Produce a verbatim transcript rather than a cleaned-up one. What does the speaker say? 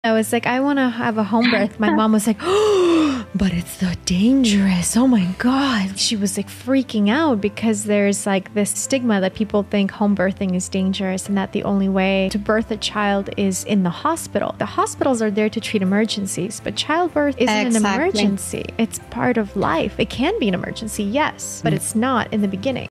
I was like, I want to have a home birth. My mom was like, oh, but it's so dangerous. Oh my God. She was like freaking out because there's like this stigma that people think home birthing is dangerous and that the only way to birth a child is in the hospital. The hospitals are there to treat emergencies, but childbirth isn't Exactly. an emergency. It's part of life. It can be an emergency, yes, but it's not in the beginning.